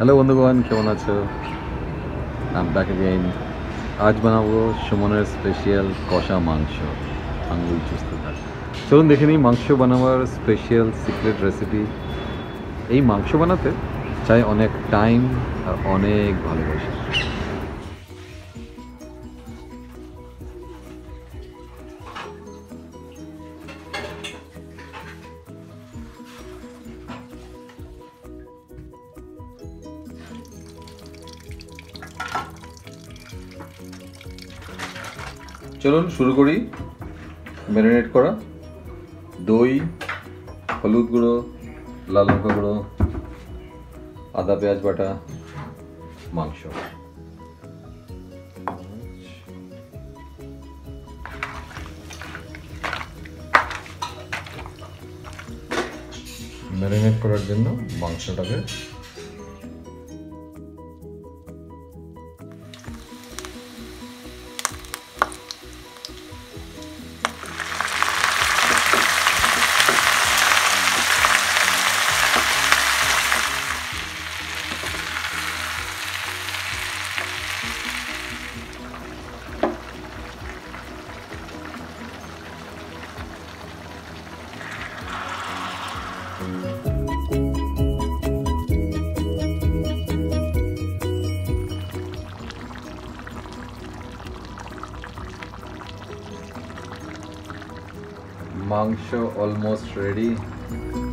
Hello বন্ধুগণ, কেমন আছো? I am back again. আজ বানাবো সুমনের স্পেশাল কষা মাংস। আঙ্গুল চুষতে থাক। চলুন দেখে নিই মাংস বানাবার স্পেশাল সিক্রেট রেসিপি। এই মাংস বানাতে চাই অনেক টাইম আর অনেক ভালোবাসা। চলুন শুরু করি। ম্যারিনেট করা দই, হলুদ গুঁড়ো, লাল লঙ্কা গুঁড়ো, আদা পেঁয়াজ বাটা, মাংস। ম্যারিনেট করার জন্য মাংসটাকে মাংস অলমোস্ট রেডি।